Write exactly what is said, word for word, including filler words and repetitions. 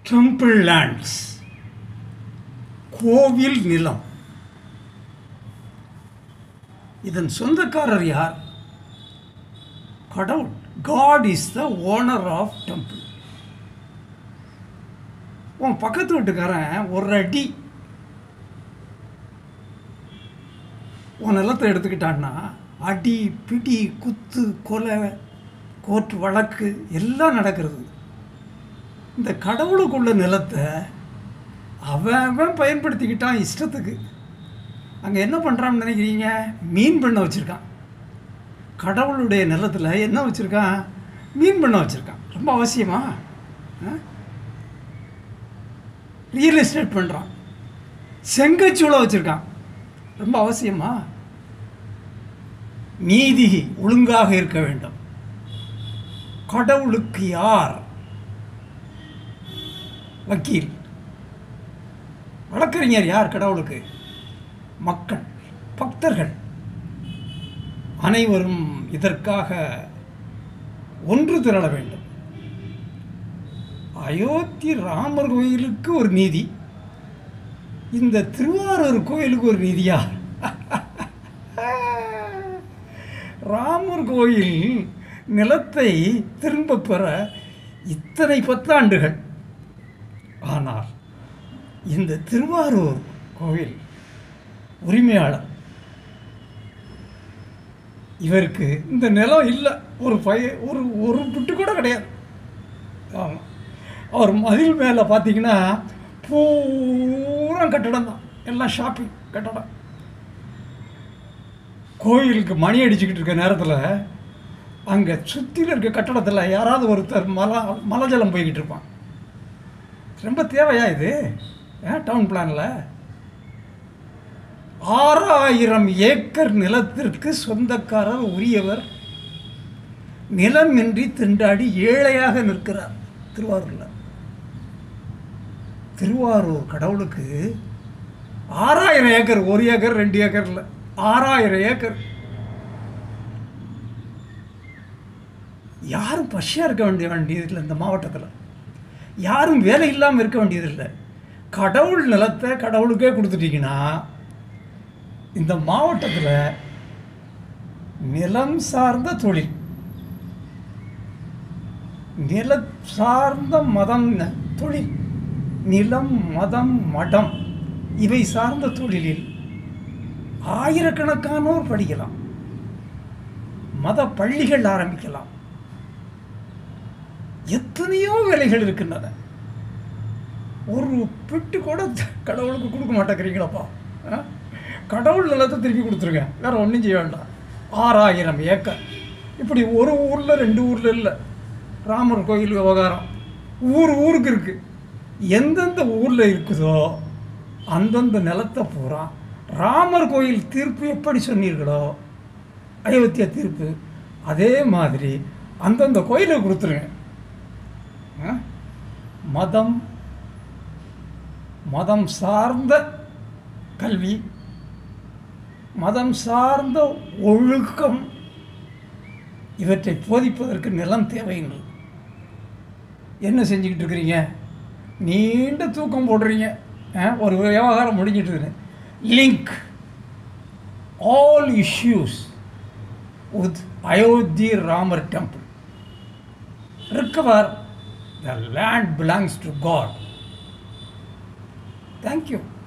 Temple lands, கோவில் நிலம். இதன் சொந்தக்காரர் யார்? கடவுள். God is the owner of temple. உன் பக்கத்து வீட்டுக்காரன் ஒரு அடி உன் நிலத்தை எடுத்துக்கிட்டான்னா அடி பிடி குத்து கொலை கோர்ட் வழக்கு எல்லாம் நடக்கிறது. இந்த கடவுளுக்குள்ள நிலத்தை அவன் அவன் பயன்படுத்திக்கிட்டான் இஷ்டத்துக்கு. அங்கே என்ன பண்ணுறான்னு நினைக்கிறீங்க? மீன் பண்ண வச்சுருக்கான். கடவுளுடைய நிலத்தில் என்ன வச்சுருக்கான்? மீன் பண்ண வச்சுருக்கான். ரொம்ப அவசியமா? ரியல் எஸ்டேட் பண்ணுறான். செங்கச்சூளை வச்சுருக்கான். ரொம்ப அவசியமா? நீதி ஒழுங்காக இருக்க வேண்டும். கடவுளுக்கு யார் வக்கீல்? வழக்கறிஞர் யார் கடவுளுக்கு? மக்கள், பக்தர்கள் அனைவரும் இதற்காக ஒன்று திரள வேண்டும். அயோத்தி ராமர் கோயிலுக்கு ஒரு நீதி, இந்த திருவாரூர் கோயிலுக்கு ஒரு நீதியா? ராமர் கோயில் நிலத்தை திரும்ப பெற இத்தனை பத்தாண்டுகள். ஆனால் இந்த திருவாரூர் கோவில் உரிமையாளர் இவருக்கு இந்த நிலம் இல்லை, ஒரு பய ஒரு ஒரு புட்டு கூட கிடையாது. ஆமாம், அவர் மதில் மேலே பார்த்தீங்கன்னா பூரா கட்டடம் தான், எல்லாம் ஷாப்பிங் கட்டடம். கோயிலுக்கு மணி அடிச்சுக்கிட்டு இருக்க நேரத்தில் அங்கே சுற்றியில் இருக்க கட்டடத்தில் யாராவது ஒருத்தர் மலை மலை ஜலம் போய்கிட்டு இருப்பான். ரொம்ப தேவையா இது? ஏன் டவுன் பிளானில் ஆறாயிரம் ஏக்கர் நிலத்திற்கு சொந்தக்காரர் உரியவர் நிலமின்றி திண்டாடி ஏழையாக நிற்கிறார் திருவாரூரில். திருவாரூர் கடவுளுக்கு ஆறாயிரம் ஏக்கர், ஒரு ஏக்கர் ரெண்டு ஏக்கர் இல்லை, ஆறாயிரம் ஏக்கர். யாரும் பசியாக இருக்க வேண்டிய வேண்டியதில்லை. இந்த மாவட்டத்தில் யாரும் வேலை இல்லாமல் இருக்க வேண்டியதில்லை. கடவுள் நிலத்தை கடவுளுக்கே கொடுத்துட்டீங்கன்னா இந்த மாவட்டத்தில் நிலம் சார்ந்த தொழில், நில சார்ந்த மதம் தொழில், நிலம் மதம் மடம் இவை சார்ந்த தொழிலில் ஆயிரக்கணக்கானோர் படிக்கலாம். மத பள்ளிகள் ஆரம்பிக்கலாம். எத்தனையோ வேலைகள் இருக்கின்றன. ஒரு பிட்டு கூட கடவுளுக்கு கொடுக்க மாட்டேங்கிறீங்களப்பா. கடவுள் நிலத்தை திருப்பி கொடுத்துருங்க, வேற ஒன்றும் செய்ய வேண்டாம். ஆறாயிரம் ஏக்கர் இப்படி ஒரு ஊரில் ரெண்டு ஊரில் இல்லை. ராமர் கோயில் விவகாரம் ஊர் ஊருக்கு இருக்குது. எந்தெந்த ஊரில் இருக்குதோ அந்தந்த நிலத்தை பூரா ராமர் கோயில் தீர்ப்பு எப்படி சொன்னீர்களோ அயோத்தியா தீர்ப்பு, அதே மாதிரி அந்தந்த கோயிலை கொடுத்துருங்க. மதம் மதம் சார்ந்த கல்வி, மதம் சார்ந்த ஒழுக்கம் இவற்றை போதிப்பதற்கு நிலம் தேவைங்கள். என்ன செஞ்சுக்கிட்டு இருக்கிறீங்க? நீண்ட தூக்கம் போடுறீங்க. ஒரு விவகாரம் முடிஞ்சிட்டு இருக்கு. Link all issues with Ayodhya Ramar temple. recover the land belongs to God. Thank you.